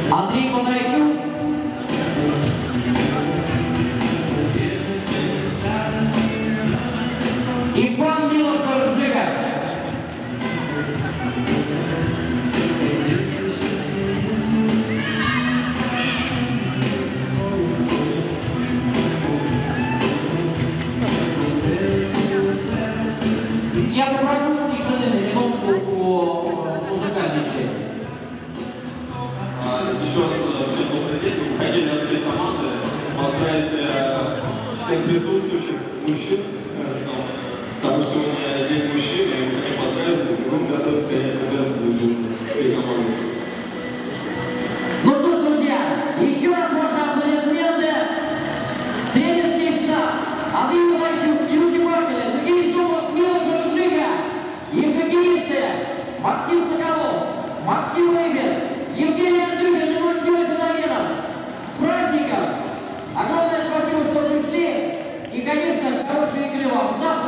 Андрей Подайчук. И Панфилов Жига. Я попрошу тишины на минутку по музыкальной части. Еще раз всем добрый день. Мы хотели от всей команды поздравить всех присутствующих мужчин, потому что сегодня день мужчин, и мы хотим поздравить, и будем готовиться, конечно, к всей команде. Ну что ж, друзья, еще раз ваши аплодисменты. Тренерский штаб Андрей Подайчук, Юрий Панфилов, Сергей Сомов, Милош Жига и хоккеисты Максим Соколов, Максим Рыбин, Евгений Антюхин и Максим Федоменов. С праздником! Огромное спасибо, что пришли. И, конечно, хорошей игры вам завтра.